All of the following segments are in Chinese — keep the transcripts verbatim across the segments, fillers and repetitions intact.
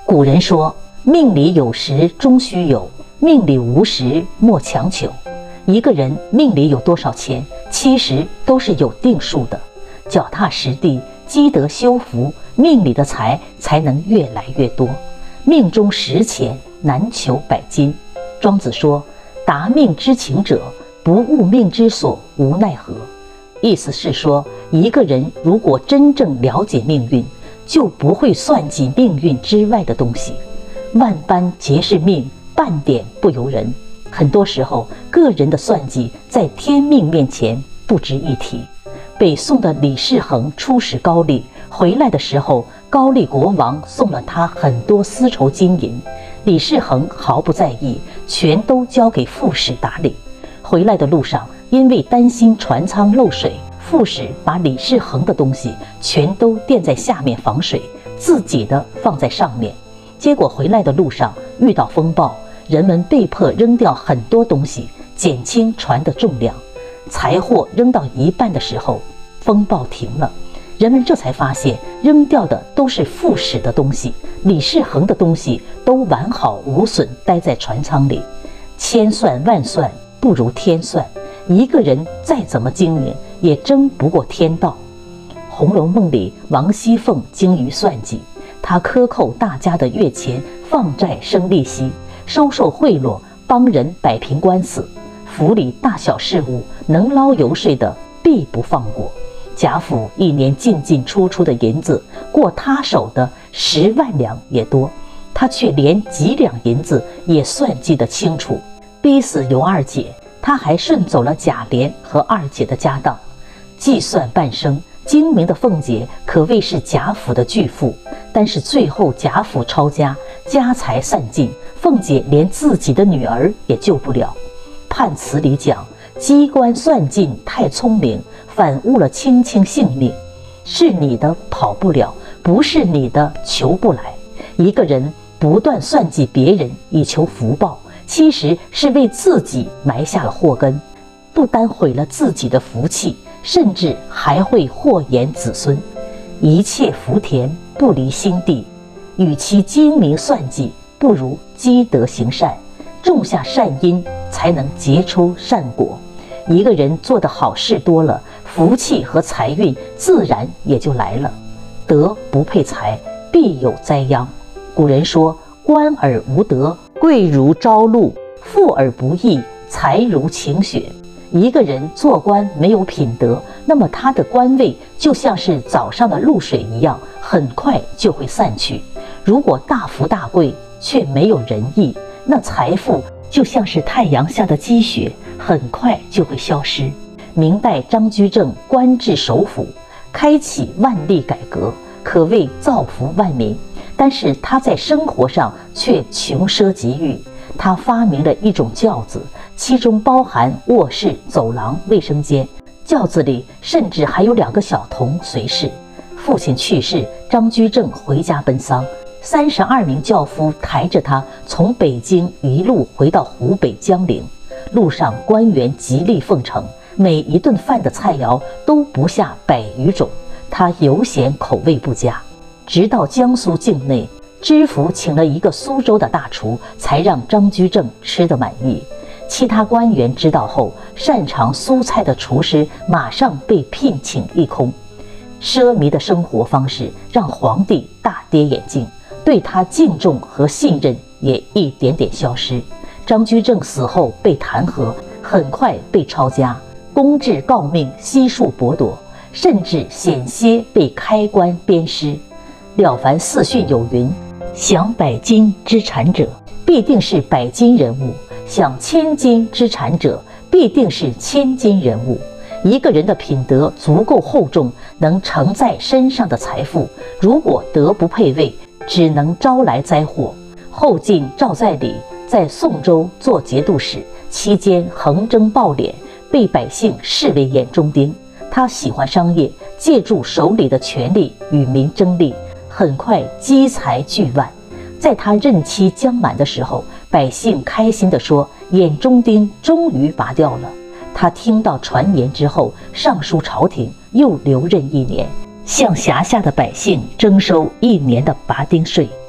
古人说，命里有时终须有，命里无时莫强求。一个人命里有多少钱，其实都是有定数的。脚踏实地，积德修福，命里的财才能越来越多。命中实钱，难求百金。庄子说，达命之情者，不务命之所，无奈何。意思是说，一个人如果真正了解命运，就不会算计命运之外的东西。万般皆是命，半点不由人。很多时候，个人的算计在天命面前不值一提。北宋的李世恒出使高丽，回来的时候，高丽国王送了他很多丝绸金银，李世恒毫不在意，全都交给副使打理。回来的路上，因为担心船舱漏水，副使把李世恒的东西全都垫在下面防水，自己的放在上面。结果回来的路上遇到风暴，人们被迫扔掉很多东西，减轻船的重量。财货扔到一半的时候，风暴停了，人们这才发现扔掉的都是副使的东西，李世恒的东西都完好无损待在船舱里。千算万算不如天算，一个人再怎么精明，也争不过天道。《红楼梦》里，王熙凤精于算计，她克扣大家的月钱，放债生利息，收受贿赂，帮人摆平官司。府里大小事务，能捞油水的必不放过。贾府一年进进出出的银子，过他手的十万两也多，他却连几两银子也算计得清楚。逼死尤二姐，他还顺走了贾琏和二姐的家当。计算半生，精明的凤姐可谓是贾府的巨富，但是最后贾府抄家，家财散尽，凤姐连自己的女儿也救不了。判词里讲，机关算尽太聪明，反误了卿卿性命。是你的跑不了，不是你的求不来。一个人不断算计别人以求福报，其实是为自己埋下了祸根，不单毁了自己的福气，甚至还会祸延子孙。一切福田不离心地，与其精明算计，不如积德行善，种下善因，才能结出善果。一个人做的好事多了，福气和财运自然也就来了。德不配财，必有灾殃。古人说，官而无德，贵如朝露；富而不义，财如晴雪。一个人做官没有品德，那么他的官位就像是早上的露水一样，很快就会散去。如果大富大贵却没有仁义，那财富就像是太阳下的积雪，很快就会消失。明代张居正官至首辅，开启万历改革，可谓造福万民。但是他在生活上却穷奢极欲。他发明了一种轿子，其中包含卧室、走廊、卫生间，轿子里甚至还有两个小童随侍。父亲去世，张居正回家奔丧，三十二名轿夫抬着他从北京一路回到湖北江陵。路上官员极力奉承，每一顿饭的菜肴都不下百余种，他犹嫌口味不佳。直到江苏境内，知府请了一个苏州的大厨，才让张居正吃得满意。其他官员知道后，擅长苏菜的厨师马上被聘请一空。奢靡的生活方式让皇帝大跌眼镜，对他敬重和信任也一点点消失。张居正死后被弹劾，很快被抄家，公制告命悉数剥夺，甚至险些被开棺鞭尸。《了凡四训》有云：享百金之产者，必定是百金人物；享千金之产者，必定是千金人物。一个人的品德足够厚重，能承载身上的财富；如果德不配位，只能招来灾祸。后晋赵在礼在宋州做节度使，期间横征暴敛，被百姓视为眼中钉。他喜欢商业，借助手里的权力与民争利，很快积财巨万。在他任期将满的时候，百姓开心地说，眼中钉终于拔掉了。他听到传言之后，上书朝廷，又留任一年，向辖下的百姓征收一年的拔钉税。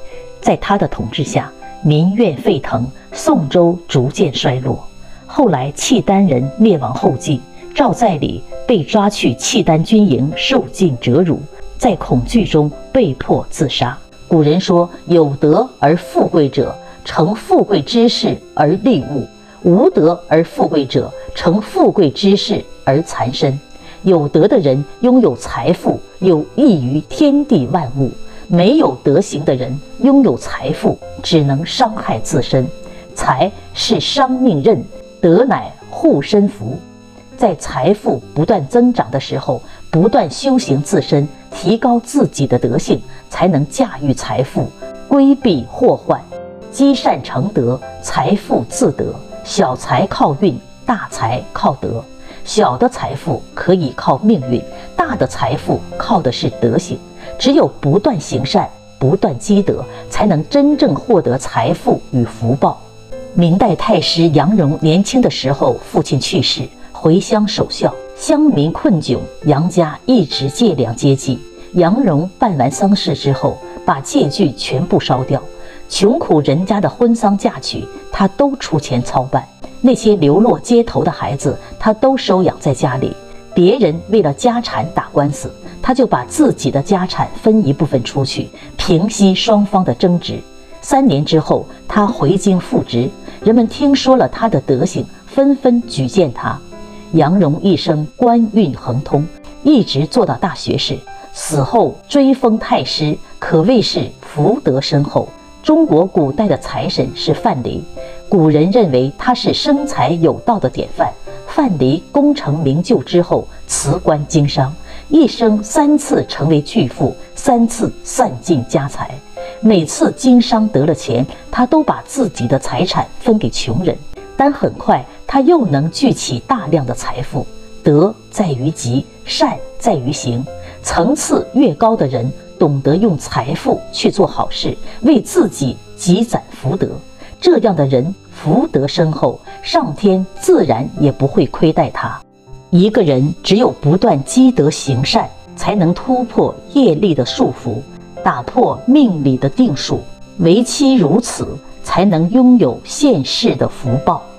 在他的统治下，民怨沸腾，宋州逐渐衰落。后来契丹人灭亡后继，赵在礼被抓去契丹军营受尽折辱，在恐惧中被迫自杀。古人说，有德而富贵者，成富贵之事而利物；无德而富贵者，成富贵之事而残身。有德的人拥有财富，有益于天地万物；没有德行的人拥有财富，只能伤害自身。财是伤命刃，德乃护身符。在财富不断增长的时候，不断修行自身，提高自己的德性，才能驾驭财富，规避祸患。积善成德，财富自得。小财靠运，大财靠德。小的财富可以靠命运，大的财富靠的是德行。只有不断行善，不断积德，才能真正获得财富与福报。明代太师杨荣年轻的时候，父亲去世，回乡守孝，乡民困窘，杨家一直借粮接济。杨荣办完丧事之后，把借据全部烧掉，穷苦人家的婚丧嫁娶，他都出钱操办。那些流落街头的孩子，他都收养在家里。别人为了家产打官司，他就把自己的家产分一部分出去，平息双方的争执。三年之后，他回京复职，人们听说了他的德行，纷纷举荐他。杨荣一生官运亨通，一直做到大学士，死后追封太师，可谓是福德深厚。中国古代的财神是范蠡，古人认为他是生财有道的典范。范蠡功成名就之后，辞官经商，一生三次成为巨富，三次散尽家财。每次经商得了钱，他都把自己的财产分给穷人，但很快他又能聚起大量的财富。德在于积，善在于行。层次越高的人，懂得用财富去做好事，为自己积攒福德。这样的人福德深厚，上天自然也不会亏待他。一个人只有不断积德行善，才能突破业力的束缚，打破命理的定数。唯其如此，才能拥有现世的福报。